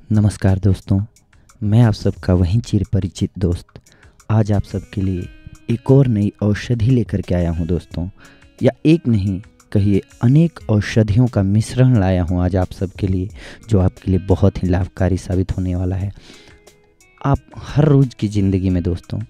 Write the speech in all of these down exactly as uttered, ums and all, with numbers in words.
नमस्कार दोस्तों, मैं आप सबका वहीं चिर परिचित दोस्त आज आप सबके लिए एक और नई औषधि लेकर के आया हूं दोस्तों। या एक नहीं कहिए अनेक औषधियों का मिश्रण लाया हूं आज आप सबके लिए, जो आपके लिए बहुत ही लाभकारी साबित होने वाला है। आप हर रोज़ की ज़िंदगी में दोस्तों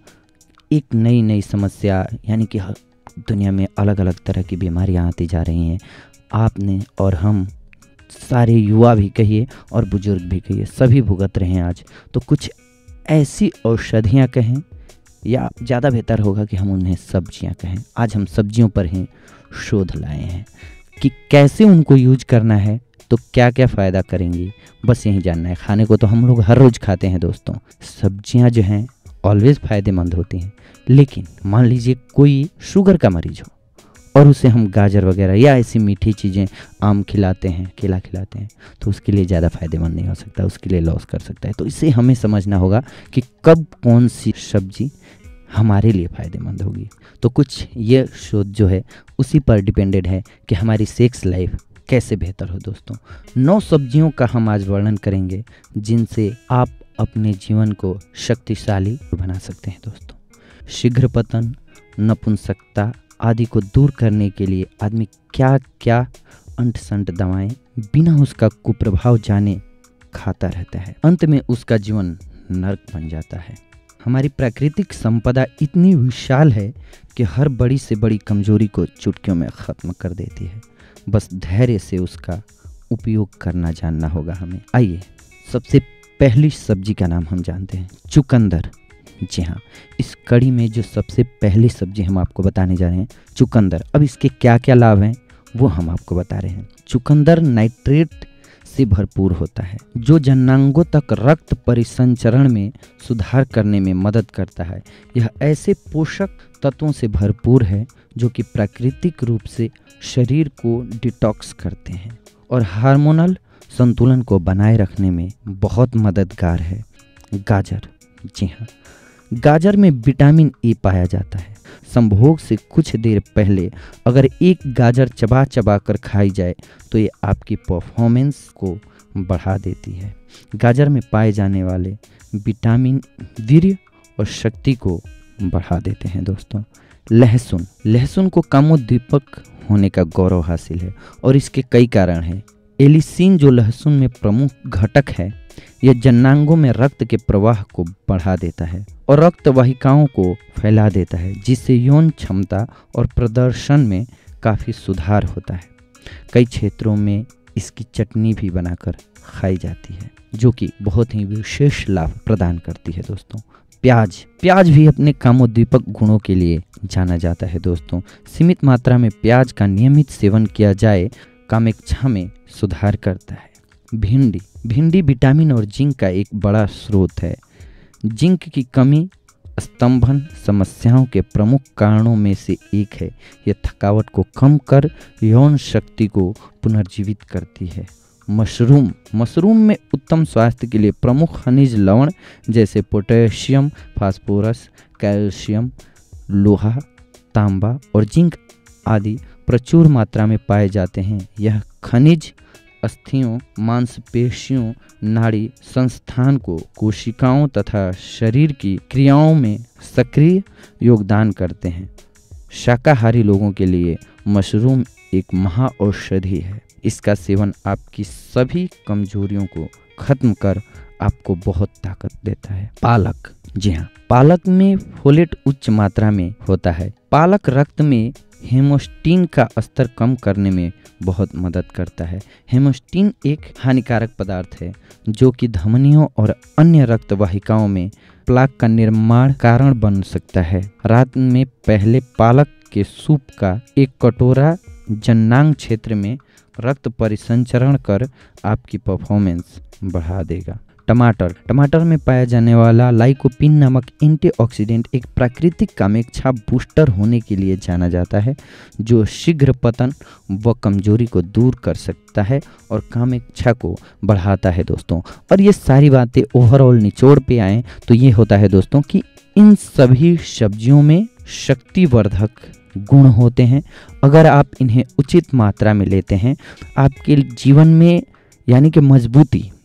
एक नई नई समस्या यानी कि दुनिया में अलग अलग तरह की बीमारियां आती जा रही हैं। आपने और हम सारे युवा भी कहिए और बुजुर्ग भी कहिए, सभी भुगत रहे हैं आज। तो कुछ ऐसी औषधियाँ कहें या ज़्यादा बेहतर होगा कि हम उन्हें सब्जियाँ कहें। आज हम सब्जियों पर ही शोध लाए हैं कि कैसे उनको यूज करना है, तो क्या क्या फ़ायदा करेंगी, बस यही जानना है। खाने को तो हम लोग हर रोज़ खाते हैं दोस्तों। सब्जियाँ जो हैं ऑलवेज़ फ़ायदेमंद होती हैं, लेकिन मान लीजिए कोई शुगर का मरीज़ हो और उसे हम गाजर वगैरह या ऐसी मीठी चीज़ें, आम खिलाते हैं, केला खिलाते हैं, तो उसके लिए ज़्यादा फ़ायदेमंद नहीं हो सकता, उसके लिए लॉस कर सकता है। तो इसे हमें समझना होगा कि कब कौन सी सब्जी हमारे लिए फ़ायदेमंद होगी। तो कुछ ये शोध जो है उसी पर डिपेंडेड है कि हमारी सेक्स लाइफ कैसे बेहतर हो दोस्तों। नौ सब्जियों का हम आज वर्णन करेंगे जिनसे आप अपने जीवन को शक्तिशाली बना सकते हैं दोस्तों। शीघ्र पतन, नपुंसकता आदि को दूर करने के लिए आदमी क्या क्या अंट संट दवाएं बिना उसका कुप्रभाव जाने खाता रहता है। अंत में उसका जीवन नरक बन जाता है। हमारी प्राकृतिक संपदा इतनी विशाल है कि हर बड़ी से बड़ी कमजोरी को चुटकियों में ख़त्म कर देती है। बस धैर्य से उसका उपयोग करना जानना होगा हमें। आइए सबसे पहली सब्जी का नाम हम जानते हैं, चुकंदर। जी हाँ, इस कड़ी में जो सबसे पहली सब्जी हम आपको बताने जा रहे हैं, चुकंदर। अब इसके क्या क्या लाभ हैं वो हम आपको बता रहे हैं। चुकंदर नाइट्रेट से भरपूर होता है जो जननांगों तक रक्त परिसंचरण में सुधार करने में मदद करता है। यह ऐसे पोषक तत्वों से भरपूर है जो कि प्राकृतिक रूप से शरीर को डिटॉक्स करते हैं और हार्मोनल संतुलन को बनाए रखने में बहुत मददगार है। गाजर। जी हाँ, गाजर में विटामिन ए पाया जाता है। संभोग से कुछ देर पहले अगर एक गाजर चबा चबा कर खाई जाए तो ये आपकी परफॉर्मेंस को बढ़ा देती है। गाजर में पाए जाने वाले विटामिन वीर्य और शक्ति को बढ़ा देते हैं दोस्तों। लहसुन। लहसुन को कामोद्दीपक होने का गौरव हासिल है और इसके कई कारण हैं। एलिसिन जो लहसुन में प्रमुख घटक है, यह जननांगों में रक्त के प्रवाह को बढ़ा देता है और रक्त वाहिकाओं को फैला देता है, जिससे यौन क्षमता और प्रदर्शन में काफ़ी सुधार होता है। कई क्षेत्रों में इसकी चटनी भी बनाकर खाई जाती है जो कि बहुत ही विशेष लाभ प्रदान करती है दोस्तों। प्याज। प्याज भी अपने कामोद्दीपक गुणों के लिए जाना जाता है दोस्तों। सीमित मात्रा में प्याज का नियमित सेवन किया जाए कामेच्छा में सुधार करता है। भिंडी। भिंडी विटामिन और जिंक का एक बड़ा स्रोत है। जिंक की कमी स्तंभन समस्याओं के प्रमुख कारणों में से एक है। यह थकावट को कम कर यौन शक्ति को पुनर्जीवित करती है। मशरूम। मशरूम में उत्तम स्वास्थ्य के लिए प्रमुख खनिज लवण जैसे पोटेशियम, फास्फोरस, कैल्शियम, लोहा, तांबा और जिंक आदि प्रचुर मात्रा में पाए जाते हैं। यह खनिज अस्थियों, मांसपेशियों, नाड़ी संस्थान को, कोशिकाओं तथा शरीर की क्रियाओं में सक्रिय योगदान करते हैं। शाकाहारी लोगों के लिए मशरूम एक महाऔषधि है। इसका सेवन आपकी सभी कमजोरियों को खत्म कर आपको बहुत ताकत देता है। पालक। जी हाँ, पालक में फोलेट उच्च मात्रा में होता है। पालक रक्त में हेमोस्टीन का स्तर कम करने में बहुत मदद करता है। हेमोस्टीन एक हानिकारक पदार्थ है जो कि धमनियों और अन्य रक्त वाहिकाओं में प्लाक का निर्माण कारण बन सकता है। रात में पहले पालक के सूप का एक कटोरा जननांग क्षेत्र में रक्त परिसंचरण कर आपकी परफॉर्मेंस बढ़ा देगा। टमाटर। टमाटर में पाया जाने वाला लाइकोपिन नामक एंटीऑक्सीडेंट एक प्राकृतिक कामेच्छा बूस्टर होने के लिए जाना जाता है जो शीघ्र पतन व कमजोरी को दूर कर सकता है और कामेच्छा को बढ़ाता है दोस्तों। और ये सारी बातें ओवरऑल निचोड़ पे आएँ तो ये होता है दोस्तों कि इन सभी सब्जियों में शक्तिवर्धक गुण होते हैं। अगर आप इन्हें उचित मात्रा में लेते हैं, आपके जीवन में यानी कि मजबूती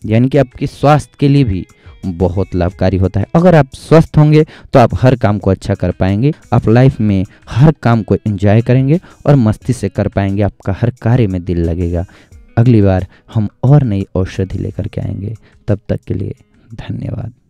यानी कि आपके स्वास्थ्य के लिए भी बहुत लाभकारी होता है। अगर आप स्वस्थ होंगे तो आप हर काम को अच्छा कर पाएंगे, आप लाइफ में हर काम को एंजॉय करेंगे और मस्ती से कर पाएंगे, आपका हर कार्य में दिल लगेगा। अगली बार हम और नई औषधि लेकर के आएंगे, तब तक के लिए धन्यवाद।